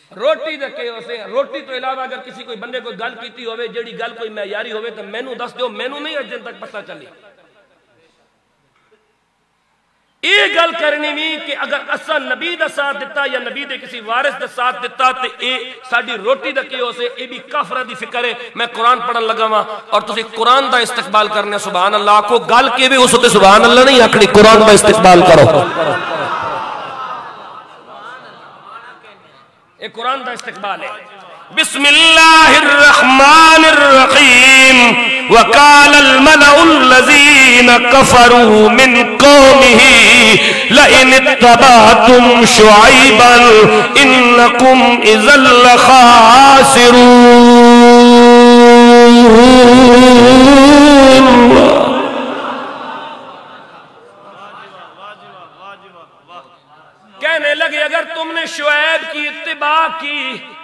रोटी दे के उसे रोटी तो इलावा अगर किसी कोई बंदे कोई गल कीती होवे जेड़ी गल कोई मयारी होवे तो मैनू दस दो, मैनू नहीं अज तक पता चली। ये गल करनी भी कि अगर असा नबी का साथ दिता या नबी के किसी वारिस का साथ दिता तो ये साडी रोटी दा की उसे ये भी काफरा दी फिक्र है। मैं कुरान पढ़न लगा वा और तुसी कुरान दा इस्तेकबाल करने सुभान अल्लाह को गल के भी उस ते सुभान अल्लाह नहीं आखनी, कुरान दा इस्तेकबाल करो। ये कुरान का इस्तेकबाल है। बिस्मिल्लाहिर्रहमानिर्रहीम वकालल मलउल्लज़ीना कफरू मिन कौमिही लइन इत्तबअतुम शुअयबन इन्नकुम इज़ल खासिरून। कहने लगे अगर तुमने शुएब की इत्तिबा की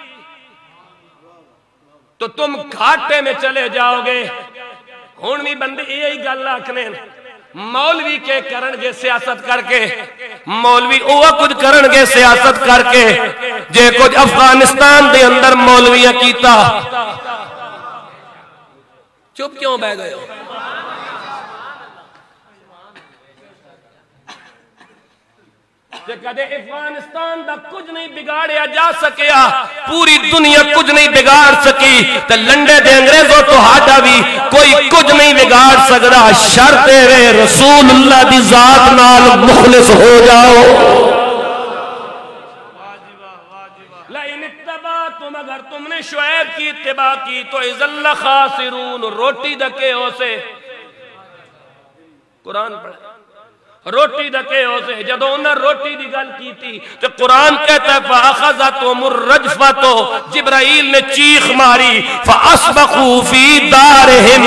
तो तुम घाटे में चले जाओगे। हुण भी बंदे यही गल आखने मौलवी के करनगे सियासत करके, मौलवी ओह कुछ करनगे सियासत करके जे कुछ अफगानिस्तान के अंदर मौलवियां कीता। चुप क्यों बह गए हो? कदे अफगानिस्तान का कुछ नहीं बिगाड़िया जा सकिया, पूरी दुनिया कुछ नहीं बिगाड़ सकी, तो लंडे दे अंग्रेजों तो हाडा भी कोई कुछ नहीं बिगाड़ सकता। शर्त है रसूलुल्लाह दी जात नाल मुखलिस हो जाओ। लाइन इत्तबा तुम अगर तुमने शुएब की इत्तिबा की तो इज़ल खासिरून रोटी दके हो से कुरान पढ़े रोटी दके हो से जदों उन्हें रोटी की गल की थी तो कुरान कहता है फ़अख़ज़तहुमुर्रजफ़तु जिब्राईल ने चीख मारी फ़अस्बक़ू फ़ी दारिहिम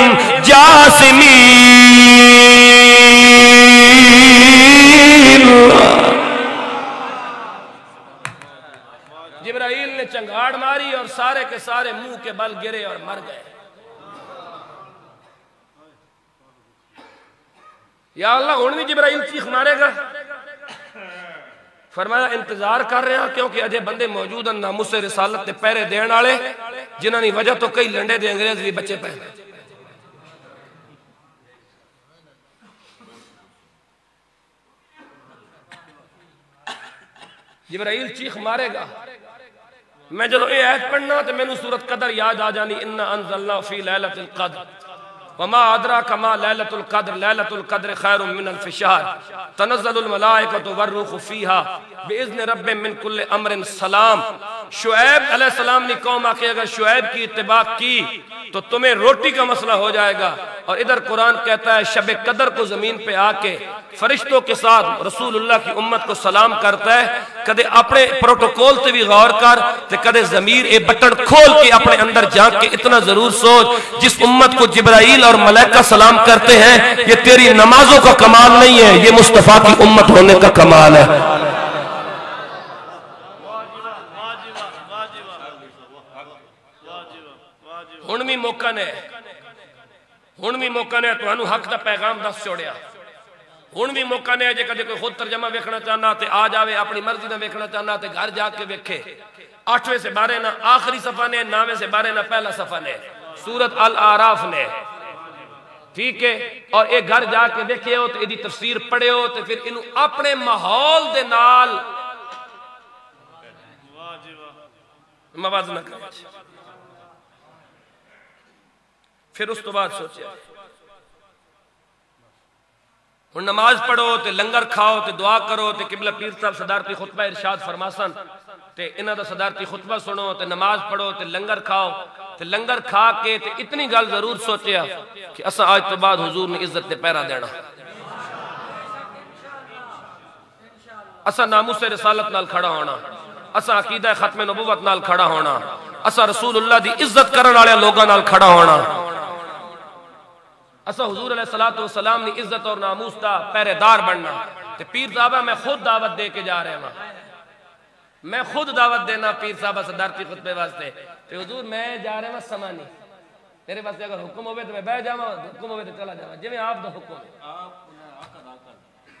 जासिमीन। जिब्राईल ने चंगाड़ मारी और सारे के सारे मुंह के बल गिरे और मर गए। या अल्लाह हुण भी जिब्राईल चीख मारेगा? फरमाया इंतजार कर रहे हैं क्योंकि अजे बंदे मौजूद हैं नामुसे रिसालत ते पहरे देने वाले जिन्हां दी वजह तो कई लंडे दे अंग्रेज भी बचे पे। जिब्राईल चीख मारेगा। मैं जो ये आयत पढ़ना तो मैनू सूरत कदर याद आ जानी इन्ना अंज़लना फी लैलतिल क़द्र वमा अदराका मा लैलतुल क़द्र लैलतुल क़द्र खैरुम मिनल शहर तनज़्ज़लुल मलाइकतु वर्रूहु फ़ीहा बिइज़्नि रब्बिहिम मिन कुल्लि अम्रिन सलाम। शुएब अलैहिस्सलाम ने कौम आके अगर शुएब की इत्तिबा की तो तुम्हें रोटी का मसला हो जाएगा। और इधर कुरान कहता है शब कदर को जमीन पे आके फरिश्तों के साथ रसूलुल्लाह की उम्मत को सलाम करता है। कदे अपने प्रोटोकॉल से भी गौर कर ते कदे ज़मीर ए बटन खोल के अपने अंदर झांक के इतना जरूर सोच जिस उम्मत को जिब्राईल और मलाइका सलाम करते हैं ये तेरी नमाजों का कमाल नहीं है, ये मुस्तफा की उम्मत होने का कमाल है। हुण भी मौका ने तुहानू हक दा पैगाम दस छोड़िया। हुण भी मौका ने जे कदे कोई खुद तर्जमा वेखना चाहना ते आ जावे, अपनी मर्जी ना वेखना चाहना ते घर जाके वेखे। 8वें से 12 ना आखिरी सफा ने, 9वें से 12 ना पहला सफा ने, सूरत अल आराफ ने, ठीक है। और ये घर जाके देखे हो तो इसकी तफसीर पढ़े हो तो फिर इनू अपने माहौल दे नाल मवाजना कर। फिर उस तो बाद सोचे हुण नमाज पढ़ो ते लंगर खाओ ते दुआ करो ते किबला पीर साहब सदारती खुतबा इरशाद फरमासन ते इन्हां दा सदारती खुतबा सुनो ते नमाज पढ़ो ते लंगर खाओ ते लंगर खा के ते इतनी गल जरूर सोचिया कि असा आज तो बाद हुजूर ने इज्जत ते पहरा देना, असा नामुस रिसालत नाल खड़ा होना, असा अकीदा खत्म नबुवत नाल खड़ा होना, असा रसूलुल्लाह दी इज्जत करने वाले लोगों नाल खड़ा होना, असा हुजूर अलैहिस्सलातु वस्सलाम दी इज्जत और नामूस दा पहरेदार बनना। ते पीर साहबा मैं खुद दावत दे के जा रहा हूं, मैं खुद दावत देना पीर साहबा सदारती खुतबे वास्ते ते हुजूर मैं जा रहा हूं समा नहीं तेरे वास्ते अगर हुक्म होवे तो मैं बह जावा, हुक्म होवे तो चला जावा जिवें आप दा हुक्म है।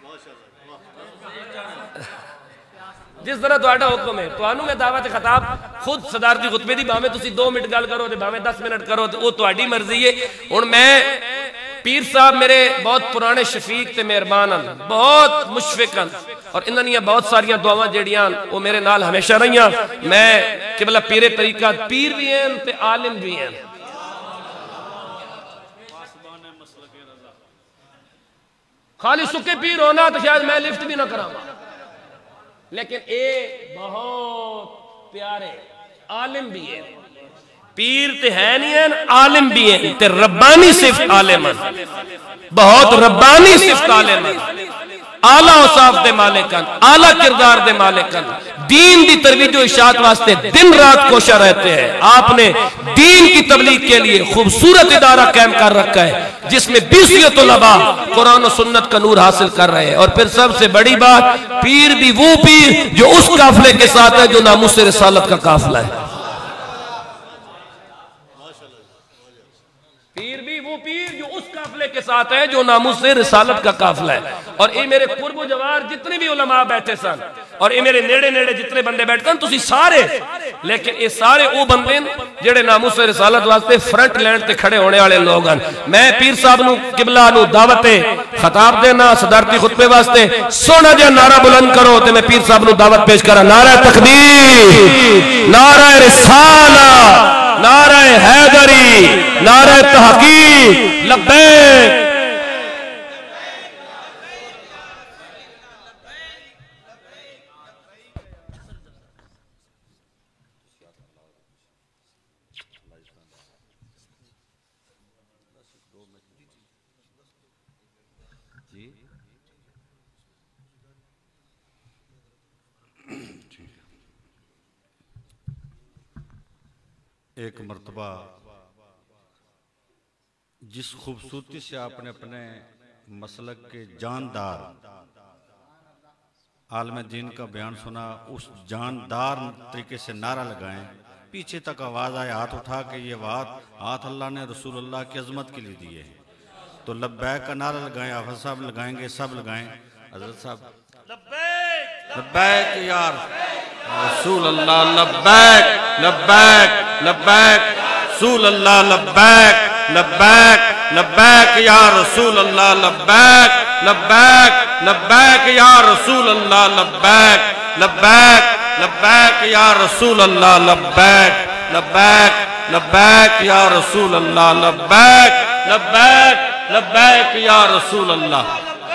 जिस तरह तुहाडा हुक्म है तुहानू मैं दावत खिताब खुद सदारती खुतबे दी भावें तुसी 2 मिनट गल करो ते भावें 10 मिनट करो ते वो तुहाडी मर्जी है। हुण मैं पीर साहब मेरे बहुत पुराने शफीक ते मेहरबान हैं, बहुत मुशफिक हैं और इन्हां दियां बहुत सारिया दुआवां जेड़ियां वो मेरे नाल हमेशा रहियां। मैं किबला पीरे तरीका पीर भी हैं ते आलिम भी हैं। खाली सुके पीर होना तो शायद मैं लिफ्ट भी ना करावा, लेकिन ये बहुत प्यारे आलिम भी है। पीर ते है नहीं है, आलिम भी है ते रब्बानी सिफ्त आलिम है, बहुत रब्बानी सिफ्त आलिम है, आला औसाफ दे मालिकन, आला किरदार दे मालिकन, दीन दी तरवीज व इशाअत वास्ते दिन रात कोशा रहते हैं। आपने दीन की तबलीग के लिए खूबसूरत इदारा कायम कर रखा है जिसमें 20 तुलबा कुरान और सुन्नत का नूर हासिल कर रहे हैं। और फिर सबसे बड़ी बात, पीर भी वो पीर जो उस काफिले के साथ है जो नामुस रिसालत का काफिला है। पीर भी वो पीर जो उस काफिले के साथ है जो नामुस रिसालत का काफिला है। और ये मेरे कुर्ब जवार जितने भी उलमा बैठे सन और ये मेरे नेड़े नेड़े जितने बंदे बैठे सन, तुसी सारे, लेकिन ये सारे वो बंदे जेड़े नामुस रिसालत वास्ते फ्रंट लाइन ते खड़े होने वाले लोग हैं। मैं पीर साहब नू किबला नू दावत खिताब देना सदारती खुतबे वास्ते सोना जिहा नारा बुलंद करो ते मैं पीर साहब नू दावत पेश करा। नारा तकबीर, नारा रिसाला, नारा हैदरी, नारा तहकीक, लब्बैक। एक मर्तबा जिस खूबसूरती से आपने अपने मसलक के जानदार आलम दीन का बयान सुना, उस जानदार तरीके से नारा लगाएं, पीछे तक आवाज़ आए, हाथ उठा के ये हाथ अल्लाह ने रसूलुल्लाह की अजमत के लिए दिए हैं। तो लब्बैक का नारा लगाएं, हाफिज साहब लगाएंगे, सब लगाएं। हजरत साहब लब्बैक यार रसूल अल्लाह, लब्बैक लब्बैक लब्बैक रसूल अल्लाह, लब्बैक लब्बैक लब्बैक या रसूल अल्लाह, लब्बैक लब्बैक लब्बैक या रसूल अल्लाह, लब्बैक लब्बैक लब्बैक या रसूल अल्लाह, लब्बैक लब्बैक लब्बैक या रसूल अल्लाह, लब्बैक लब्बैक लब्बैक या रसूल अल्लाह।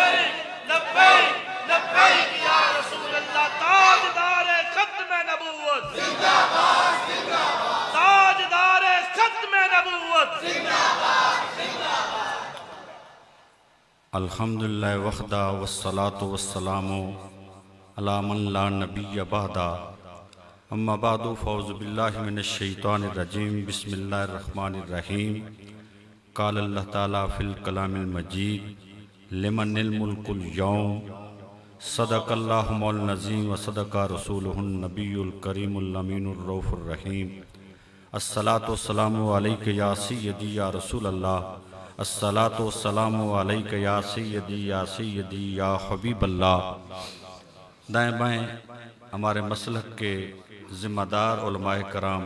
अल्हम्दुलिल्लाह वहदा वस्सलातु वस्सलामु अला मन ला नबिय्य बअदा, अम्मा बादु फौज़ु बिल्लाहि मिनश शैतानिर रजीम, बिस्मिल्लाहिर रहमानिर रहीम। क़ाल अल्लाह ताला फिल कलामिल मजीद लिमनिल मुल्कुल यौम, सदक़ल्लाहु मौलाना नज़ीम व सदक़ा रसूलुहुन नबियुल करीमुल अमीनुर रऊफ़ुर रहीम। अस्सलातु वस्सलामु अलैका या सय्यदी या रसूल अल्लाह, अस्सलातु वस्सलामु अलैका या सय्यदी या हबीब अल्लाह। दाएँ बाएँ हमारे मसलक के ज़िम्मेदार उलमाए कराम,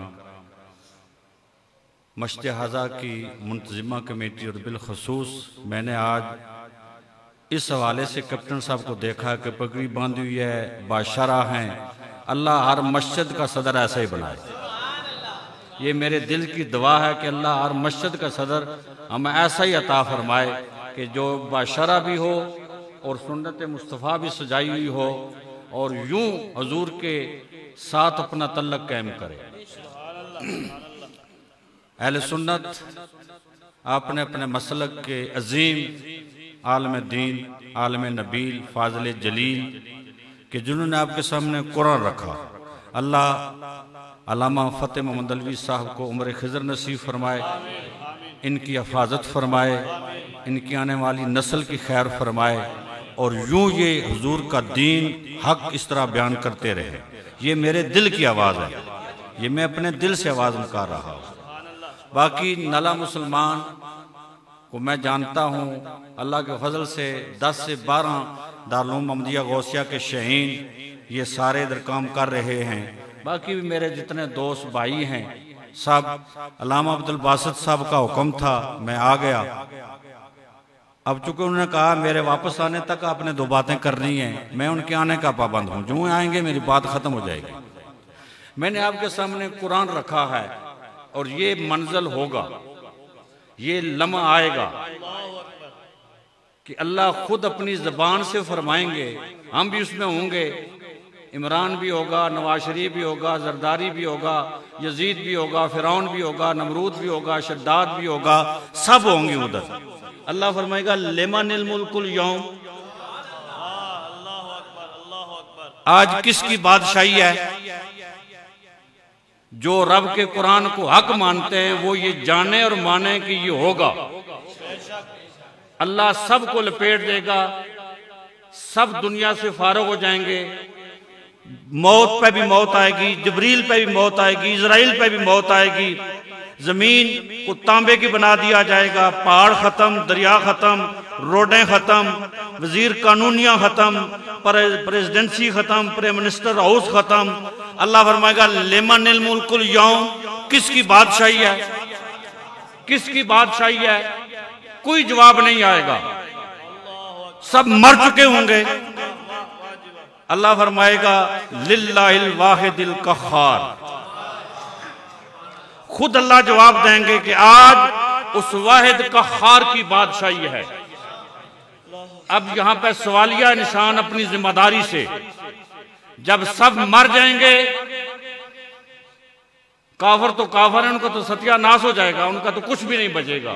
मश्त हाज़ा की मुंतज़िमा कमेटी और बिलखसूस मैंने आज इस हवाले से कैप्टन साहब को देखा कि पगड़ी बांधी हुई है, बादशाह हैं। अल्लाह हर मस्जिद का सदर ऐसा ही बनाए। ये मेरे दिल की दुआ है कि अल्लाह हर मस्जिद का सदर हमें ऐसा ही अता फरमाए कि जो बादशाह भी हो और सुन्नत मुस्तफ़ा भी सजाई हुई हो और यूं हजूर के साथ अपना तल्लक कायम करे। अहले सुन्नत आपने अपने मसलक के अजीम आलम दीन, आलम नबील, फाज़िल जलील कि जिन्होंने आपके सामने कुरान रखा, अल्लाह अल्लामा फ़तेह मोहम्मद अलवी साहब को उम्र खिज़र नसीब फरमाए, इनकी हिफाजत फरमाए, इनकी आने वाली नस्ल की खैर फरमाए और यूं ये हुजूर का दीन हक इस तरह बयान करते रहे। ये मेरे दिल की आवाज़ है, ये मैं अपने दिल से आवाज़ निकाल रहा हूँ। बाकी नला मुसलमान को मैं जानता हूँ, अल्लाह के फजल से 10 से 12 दारुल उलूम मोहम्मदिया गौसिया के शहीन ये सारे इधर काम कर रहे हैं। बाकी भी मेरे जितने दोस्त भाई हैं सब, अल्लामा अब्दुल बासित साहब का हुक्म था, मैं आ गया। अब चूंकि उन्होंने कहा मेरे वापस आने तक आपने 2 बातें करनी है, मैं उनके आने का पाबंद हूं, जो आएंगे मेरी बात खत्म हो जाएगी। मैंने आपके सामने कुरान रखा है और ये मंजिल होगा, ये लम्हा आएगा कि अल्लाह खुद अपनी ज़बान से फरमाएंगे, हम भी उसमें होंगे। इमरान भी होगा, नवाज शरीफ भी होगा, जरदारी भी होगा, यजीद भी होगा, फिरौन भी होगा, नमरूद भी होगा, शद्दाद भी होगा, सब होंगे उधर। अल्लाह फरमाएगा लिमनिल मुल्कुल यौम, आज किसकी बादशाही है? जो रब के कुरान को हक मानते हैं वो ये जाने और माने कि ये होगा। अल्लाह सबको लपेट देगा, सब दुनिया से फारिग हो जाएंगे। मौत पे भी मौत आएगी, जबरील पे भी मौत आएगी, इजराइल पे भी मौत आएगी। जमीन को तांबे की बना दिया जाएगा, पहाड़ खत्म, दरिया खत्म, रोडें खत्म, वजीर कानूनियां खत्म, प्रेसिडेंसी खत्म, प्राइम मिनिस्टर हाउस खत्म। अल्लाह फरमाएगा लिमनिल मुल्कुल यौम, किसकी बादशाही है? किसकी बादशाही है? कोई जवाब नहीं आएगा, सब मर चुके होंगे। अल्लाह फरमाएगा लिल्लाहिल वाहिदिल कहार, खुद अल्लाह जवाब देंगे कि आज उस वाहिद कहार की बादशाही है। अब यहां पर सवालिया निशान अपनी जिम्मेदारी से, जब सब मर जाएंगे, काफर तो काफर है, उनका तो सत्यानाश हो जाएगा, उनका तो कुछ भी नहीं बचेगा।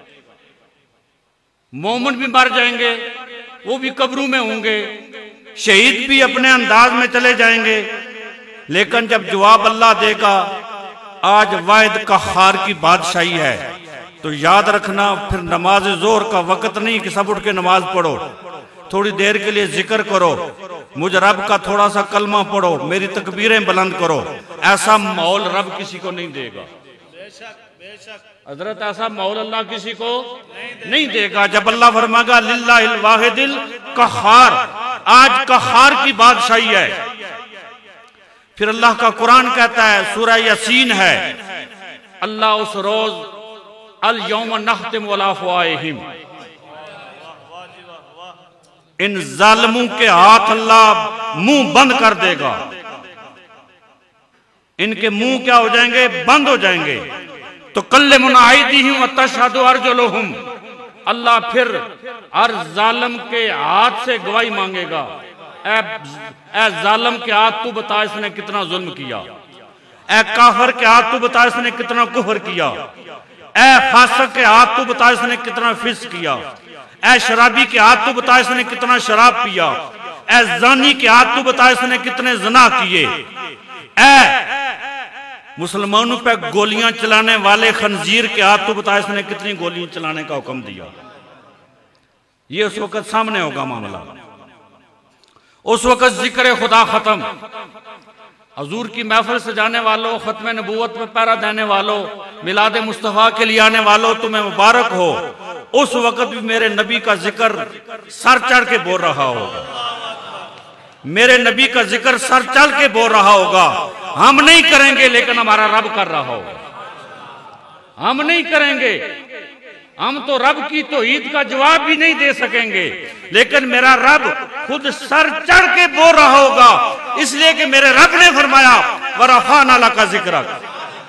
मोमिन भी मर जाएंगे, वो भी कब्रों में होंगे, शहीद भी अपने अंदाज में चले जाएंगे। लेकिन जब जवाब अल्लाह देगा आज वाहिद कहार की बादशाही है, तो याद रखना फिर नमाज जोर का वक्त नहीं कि सब उठ के नमाज पढ़ो, थोड़ी देर के लिए जिक्र करो, मुझ रब का थोड़ा सा कलमा पढ़ो, मेरी तकबीरें बुलंद करो। ऐसा माहौल रब किसी को नहीं देगा, हजरत, ऐसा माहौल अल्लाह किसी को नहीं देगा। जब अल्लाह फरमाएगा लिल्लाहिल वाहिदिल कहार, आज कहार की बादशाही है। फिर अल्लाह का कुरान कहता है, सूरह यासीन है, अल्लाह उस रोज अल यौम नख्तिमु अला अफ़वाहिहिम, इन जालिमों के हाथ अल्लाह मुंह बंद कर देगा, इनके मुंह क्या हो जाएंगे? बंद हो जाएंगे। तो कल्लिमुना अयदीहिम व तशहदु अर्जुलुहुम, अल्लाह फिर हर जालिम के हाथ से गवाही मांगेगा, ए जालिम के हाथ तू बता इसने कितना जुल्म किया, ए काफिर के हाथ तू बता इसने कितना कुफर किया, ए फासिक के हाथ तू बता इसने कितना फिस्क किया, ए शराबी के हाथ तू बता इसने कितना शराब पिया, ए जानी के हाथ तू बता इसने कितने ज़िना किए, ए मुसलमानों पे गोलियां चलाने वाले खंजीर के हाथ तू बता इसने कितनी गोलियां चलाने का हुक्म दिया। ये उस वक्त सामने होगा मामला, उस वक्त जिक्र खुदा खत्म। हजूर की महफिल से जाने वालों, खत्म नबूवत में पैरा देने वालों, मिलाद मुस्तफ़ा के लिए आने वालों, तुम्हें मुबारक हो। उस वक्त भी मेरे नबी का जिक्र सर चढ़ के बोल रहा होगा, मेरे नबी का जिक्र सर चढ़ के बोल रहा होगा। हम नहीं करेंगे लेकिन हमारा रब कर रहा होगा, हम नहीं करेंगे, हम तो रब की तौहीद का जवाब भी नहीं दे सकेंगे, लेकिन मेरा रब खुद सर चढ़ के बोल रहा होगा, इसलिए कि मेरे रब ने फरमाया वरफ़अना लका ज़िक्रक।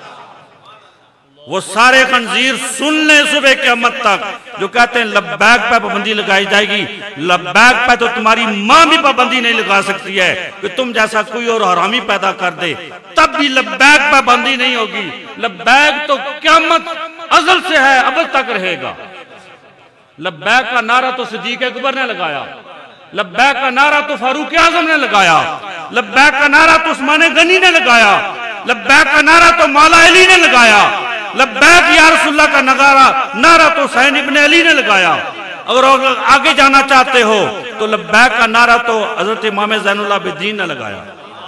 वो सारे खंजीर सुन ले सुबह क़यामत तक जो कहते हैं लब्बैक पे पाबंदी लगाई जाएगी। लब्बैक पे तो तुम्हारी माँ भी पाबंदी नहीं लगा सकती है कि तुम जैसा कोई और हरामी पैदा कर दे, तब भी लब्बैक पे पाबंदी नहीं होगी। लब्बैक तो क़यामत अज़ल से है, अब तक रहेगा। लब्बैक का नारा तो सिद्दीक़ अकबर ने लगाया, लब्बैक का नारा तो फारूक आज़म ने लगाया, लब्बैक का नारा तो उस्मान गनी ने लगाया, लब्बैक का नारा तो मौला अली ने लगाया, लब्बैक या रसूलुल्लाह का नारा तो हुसैन इब्न अली ने लगाया। अगर आगे जाना चाहते हो तो लब्बैक का नारा तो हजरत इमाम ज़ैनुल आबिदीन ने लगाया।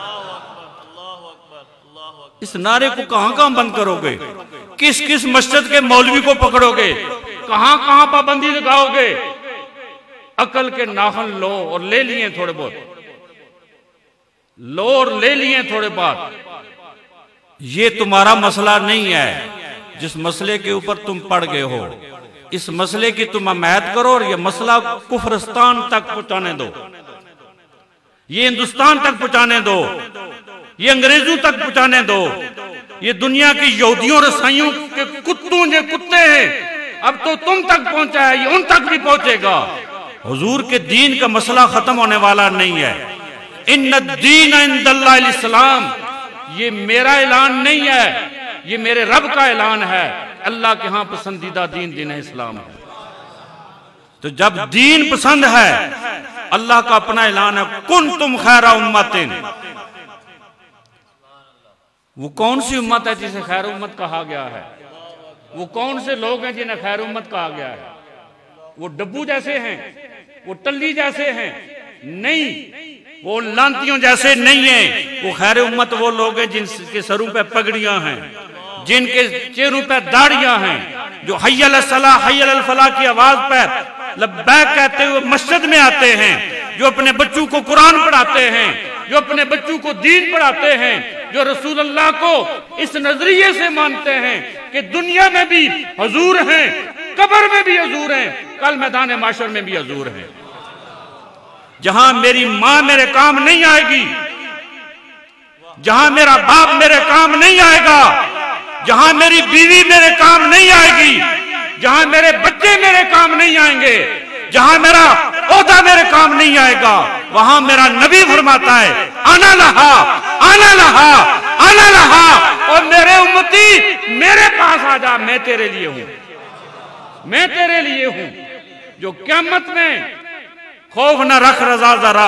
इस नारे को कहां कहां बंद करोगे? किस किस मस्जिद के मौलवी को पकड़ोगे? कहां कहां पाबंदी लगाओगे? अकल के नाखन लो और ले लिए थोड़े बहुत, लो और ले लिए थोड़े बहुत, ये तुम्हारा मसला नहीं है जिस मसले के ऊपर तुम पड़ गए हो। इस मसले की तुम हमायत करो और ये मसला कुफरस्तान तक पहुंचाने दो, ये हिंदुस्तान तक पहुंचाने दो, ये अंग्रेजों तक पहुंचाने दो, ये दुनिया की यहूदियों और ईसाइयों के कुत्तों जो कुत्ते हैं अब तो तुम तक पहुंचा है, ये उन तक भी पहुंचेगा। हुजूर के दीन का मसला खत्म होने वाला नहीं है। इन्नद्दीन इंदल्लाहिल इस्लाम, ये मेरा ऐलान नहीं है, ये मेरे रब का ऐलान है। अल्लाह के यहां पसंदीदा दीन दीन इस्लाम है। तो जब दीन पसंद है, अल्लाह का अपना ऐलान है, कुंतुम खैरा उम्मतिन। वो कौन सी उम्मत है जिसे खैर उम्मत कहा गया है? वो कौन से लोग हैं जिन्हें खैर उम्मत कहा गया है? वो डब्बू जैसे हैं, वो टल्ली जैसे हैं? नहीं, वो लांतियों जैसे नहीं है। वो खैर उम्मत वो लोग हैं जिनके सरों पे पगड़ियां हैं, जिनके चेहरों पे दाढ़ियां हैं, जो हय्यल सलाह हय्यल फलाह की आवाज पर लब्बैक कहते हुए मस्जिद में आते हैं, जो अपने बच्चों को कुरान पढ़ाते हैं, जो अपने बच्चों को दीन पढ़ाते हैं, जो रसूल अल्लाह को इस नजरिए से मानते हैं कि दुनिया में भी हुजूर हैं, कब्र में भी हुजूर हैं, कल मैदान माशर में भी हुजूर हैं। जहां मेरी मां मेरे काम नहीं आएगी, जहां मेरा बाप मेरे काम नहीं आएगा, जहां मेरी बीवी मेरे काम नहीं आएगी, जहां मेरे बच्चे मेरे काम नहीं आएंगे, जहां मेरा ओहदा मेरे काम नहीं आएगा, वहां मेरा नबी फरमाता है आना लहा आना लहा आना लहा, और मेरे उम्मती मेरे पास आ जा, मैं तेरे लिए हूं, मैं तेरे लिए हूं। जो क़यामत में खौफ न रख रजा जरा,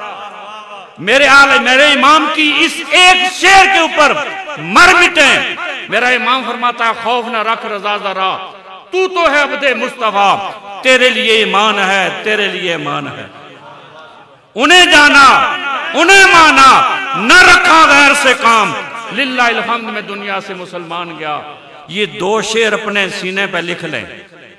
मेरे आले मेरे इमाम की इस एक शेर के ऊपर मर मिटे। मेरा इमाम फरमाता है खौफ न रख रजा जरा, तू तो है अब्दे मुस्तफा, तेरे लिए ईमान है, तेरे लिए ईमान है। उन्हें जाना उन्हें माना, न रखा गैर से काम, लिल्लाहिल हम्द में दुनिया से मुसलमान गया। ये दो शेर अपने सीने पे लिख लें।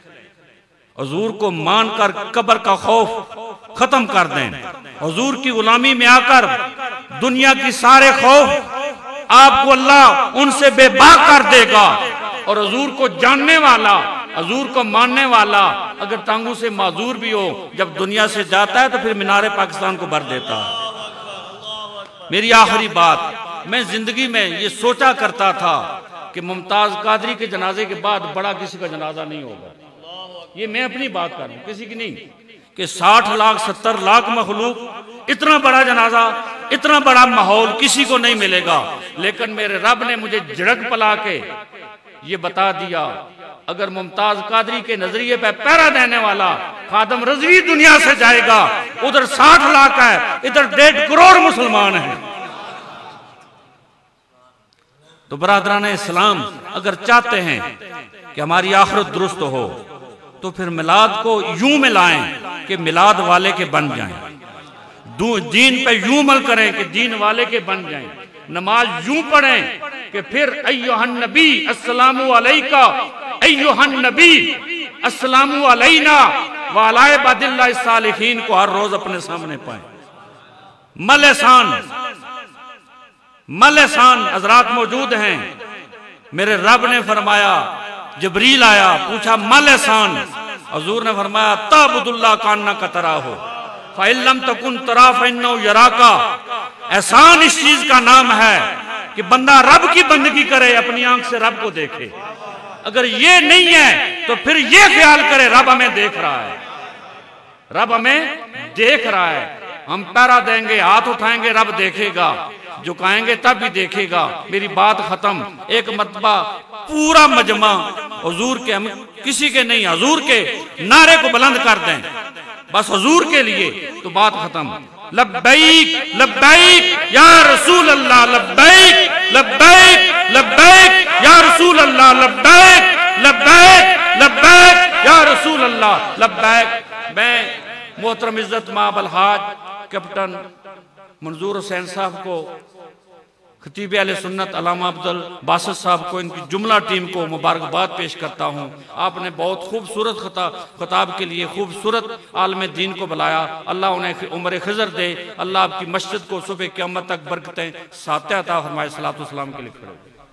हुजूर को मानकर कब्र का खौफ खत्म कर दें। हुजूर की गुलामी में आकर दुनिया की सारे खौफ आपको अल्लाह उनसे बेबाक कर देगा। और हुजूर को जानने वाला, हुजूर को मानने वाला अगर टांगों से माजूर भी हो, जब दुनिया से जाता है तो फिर मीनारे पाकिस्तान को भर देता है। मेरी आखिरी बात, मैं जिंदगी में ये सोचा करता था कि मुमताज कादरी के जनाजे के बाद बड़ा किसी का जनाजा नहीं होगा। ये मैं अपनी बात कर रहा हूं, किसी की नहीं, कि 60 लाख 70 लाख मखलूक, इतना बड़ा जनाजा, इतना बड़ा माहौल किसी को नहीं मिलेगा। लेकिन मेरे रब ने मुझे झड़क पला के ये बता दिया, अगर मुमताज कादरी के नजरिए पे पहरा देने वाला खादम रजवी दुनिया से जाएगा, उधर 60 लाख है, इधर 1.5 करोड़ मुसलमान हैं। तो बरादरान इस्लाम, अगर चाहते हैं कि हमारी आखिरत दुरुस्त हो तो फिर मिलाद को यूं मिलाएं कि मिलाद वाले के बन जाएं, दीन पे यूं अमल करें कि दीन वाले के बन जाएं, नमाज यूं पढ़ें कि फिर अय्युहन नबी अस्सलामु अलैका अय्युहन नबी अस्सलामु अलैना व अला इबादिल्लाहि सालिहीन को हर रोज अपने सामने पाएं। मलेसान हजरात मौजूद हैं। मेरे रब ने फरमाया, जबरील आया, पूछा मलेसान, हुजूर ने फरमाया ताबुदुल्लाह कान्ना का तरा हो फ़इल्लम तकुन तरा फ़इन्नहु यराका। एहसान इस चीज का नाम है कि बंदा रब की बंदगी करे, अपनी आंख से रब को देखे। अगर ये नहीं है तो फिर ये ख्याल करे रब हमें देख रहा है, रब हमें देख रहा है। हम पैरा देंगे, हाथ उठाएंगे, रब देखेगा, झुकाएंगे तब भी देखेगा। मेरी बात खत्म। एक मरतबा पूरा मजमा हुजूर के, हम किसी के नहीं, हुजूर के नारे को बुलंद कर दें, बस हुजूर के लिए, तो बात खत्म। लब्बैक लब्बैक या रसूल अल्लाह, लब्बैक लब्बैक लब्बैक या रसूल अल्लाह, लब्बैक लब्बैक लब्बैक या रसूल अल्लाह, लब्बैक। मैं मोहतरम इज्जत माब अलहाज कैप्टन मंजूर हुसैन साहब को, खतीब अहले सुन्नत अल्लामा अब्दुल बासित साहब को, इनकी जुमला टीम को मुबारकबाद पेश करता हूँ। आपने बहुत खूबसूरत खिताब के लिए खूबसूरत आलम दीन को बुलाया। अल्लाह उन्हें उम्र खिज़र दे। अल्लाह आपकी मस्जिद को सुबह क़यामत तक बरकतें साथ अता फरमाए। सलातो सलाम के लिए खड़े।